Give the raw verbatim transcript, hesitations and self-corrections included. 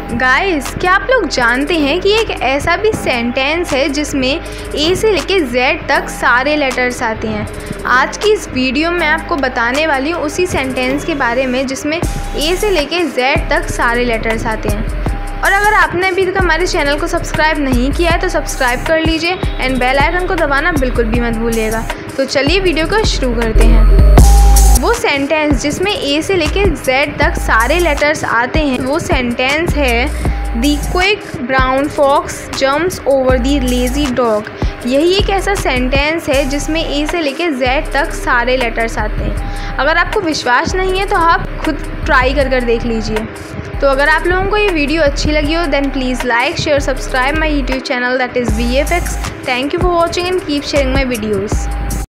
Guys, क्या आप लोग जानते हैं कि एक ऐसा भी सेंटेंस है जिसमें ए से लेके जेड तक सारे लेटर्स आते हैं। आज की इस वीडियो में आपको बताने वाली हूँ उसी सेंटेंस के बारे में जिसमें ए से लेके जेड तक सारे लेटर्स आते हैं। और अगर आपने अभी तक हमारे चैनल को सब्सक्राइब नहीं किया है तो सब्सक्राइब कर लीजिए एंड बेल आइकन को दबाना बिल्कुल भी मत भूलिएगा। तो चलिए वीडियो को शुरू करते हैं। वो सेंटेंस जिसमें ए से लेके जेड तक सारे लेटर्स आते हैं वो सेंटेंस है the quick brown fox jumps over the lazy dog. यही एक ऐसा सेंटेंस है जिसमें ए से लेके जेड तक सारे लेटर्स आते हैं। अगर आपको विश्वास नहीं है तो आप खुद ट्राई कर कर देख लीजिए। तो अगर आप लोगों को ये वीडियो अच्छी लगी हो then please like share subscribe my YouTube channel that is V F X. Thank you for watching and keep sharing my videos.